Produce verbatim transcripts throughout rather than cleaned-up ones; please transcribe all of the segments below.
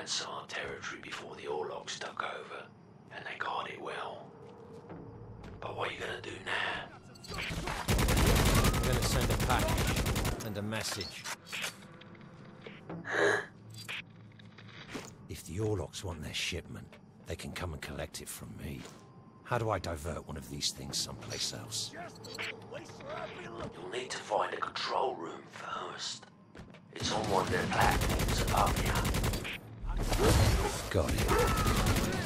ransom our territory before the Orlocks took over, and they guard it well. But what are you gonna do now? I'm gonna send a package and a message. If the Orlocks want their shipment, they can come and collect it from me. How do I divert one of these things someplace else? You'll need to find a control room first. It's on one of their platforms above you. Got it.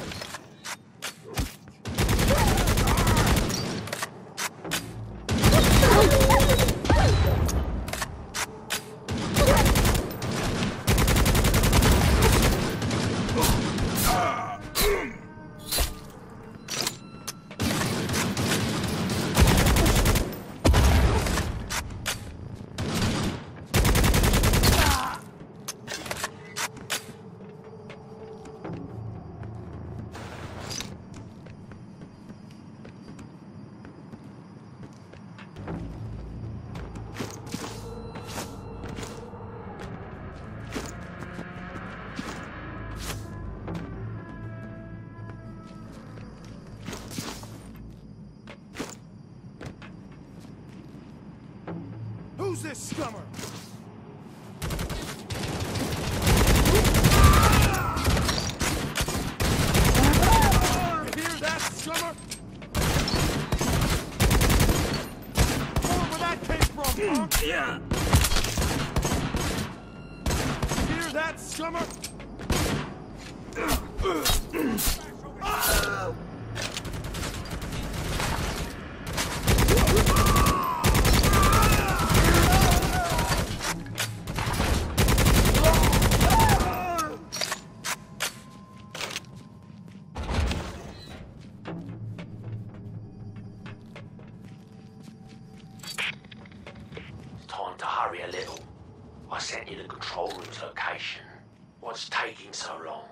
Who's this scummer? You hear that, scummer? Where that came from, huh? Yeah. You hear that, scummer? Time to hurry a little. I sent you the control room's location. What's taking so long?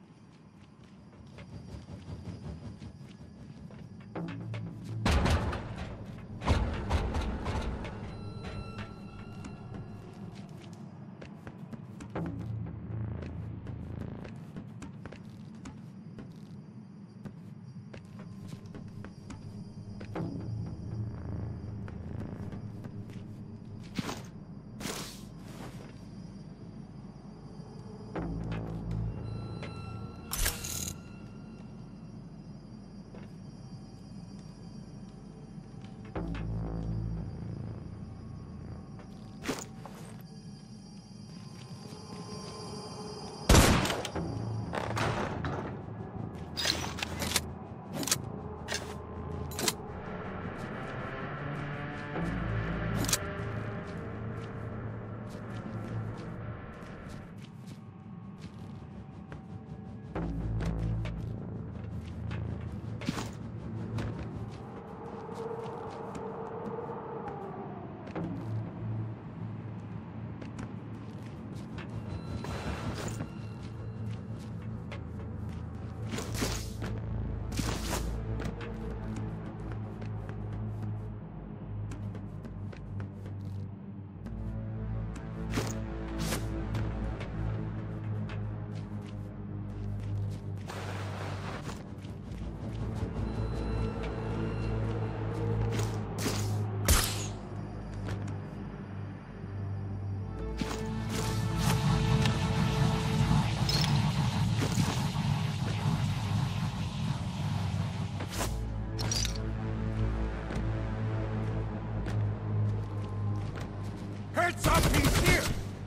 Heard something's here!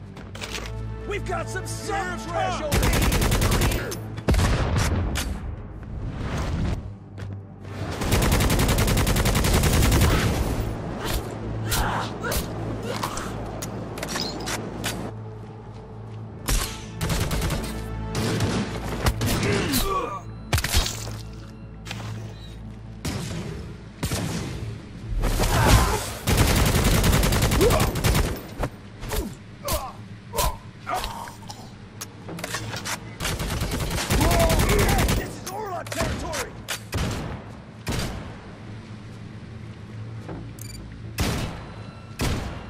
We've got some sun trash over here!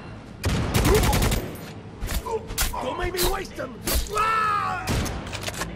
Don't make me waste them! Ah!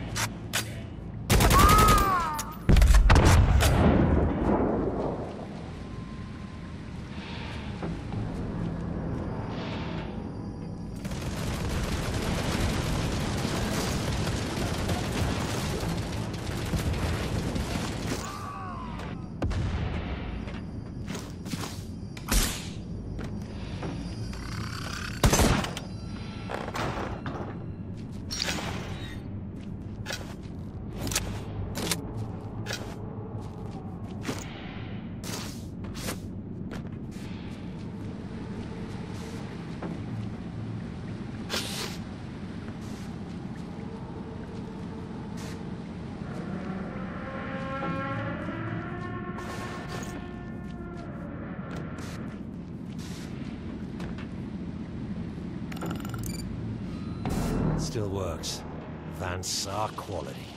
Still works. Van Sar quality.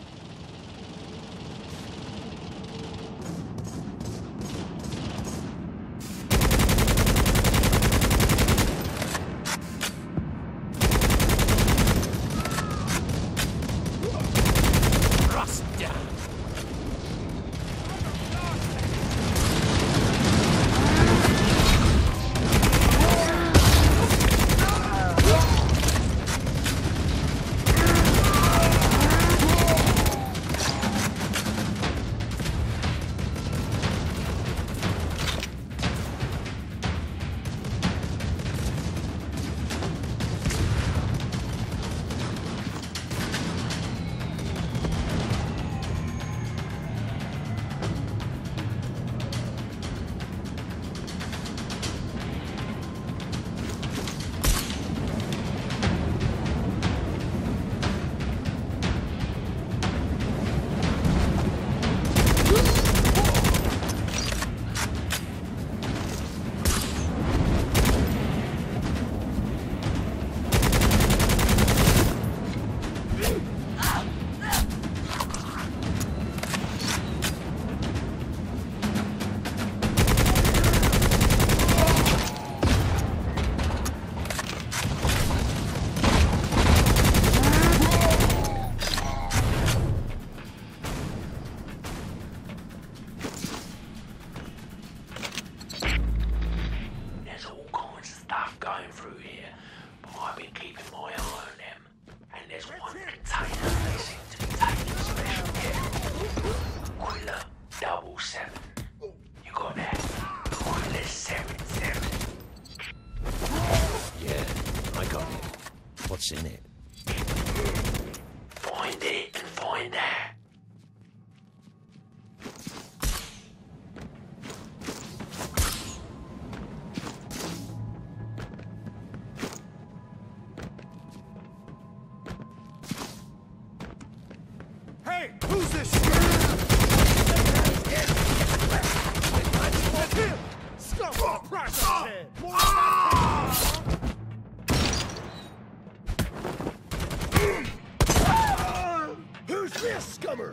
What's in it? Find it and find that. Hey, who's this shit? That's him! Scum for the price of his head! Who's this scummer?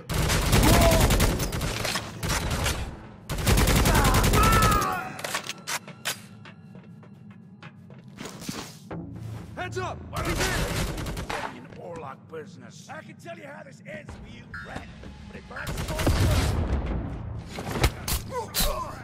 Heads up! What is it? Getting in Orlok business. I can tell you how this ends for you, rat, but it burns all.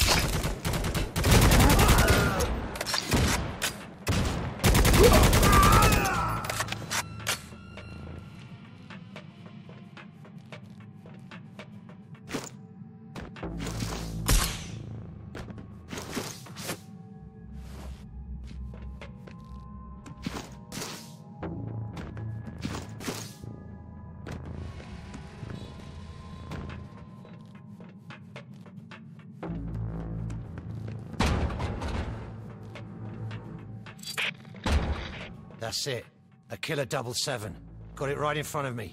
That's it. A killer double seven. Got it right in front of me.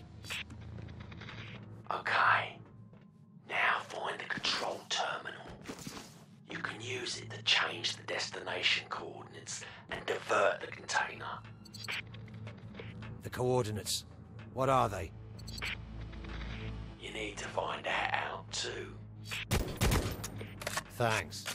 Okay. Now find the control terminal. You can use it to change the destination coordinates and divert the container. The coordinates. What are they? You need to find that out too. Thanks.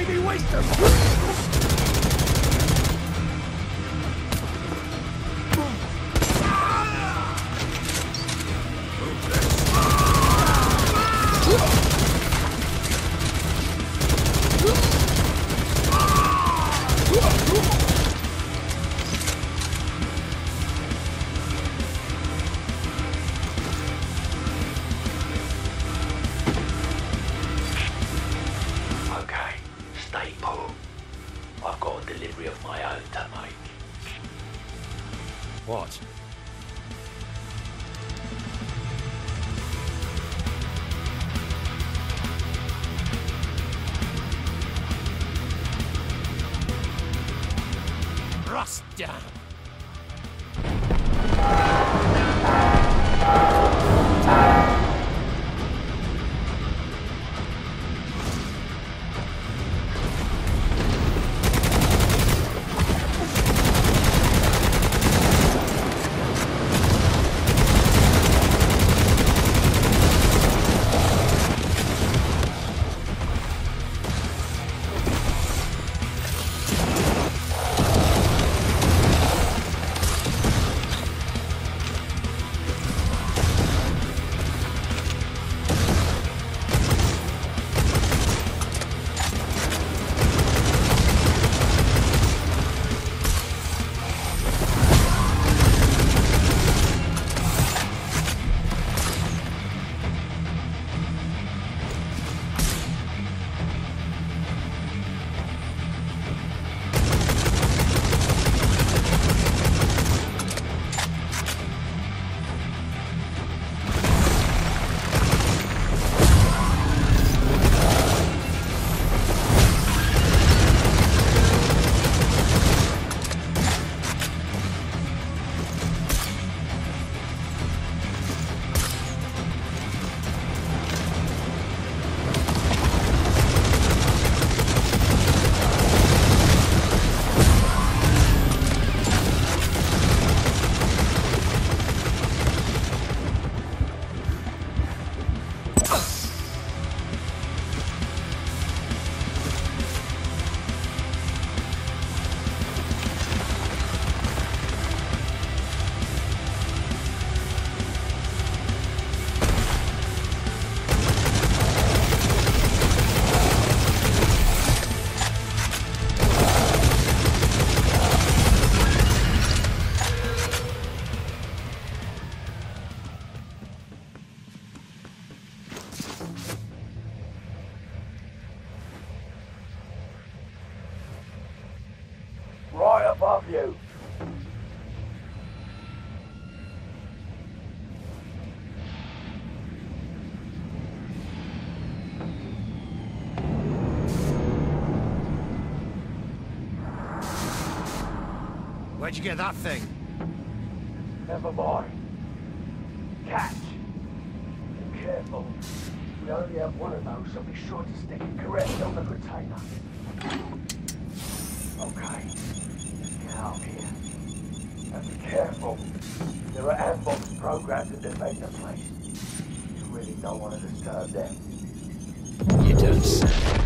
made me waste them! What? Rust down. Right above you. Where'd you get that thing? Never mind. Catch. Be careful. We only have one of those, so be sure to stick it correctly on the container. Okay. Get out of here. And be careful. There are ambush programs to defend the place. You really don't want to disturb them. You don't say.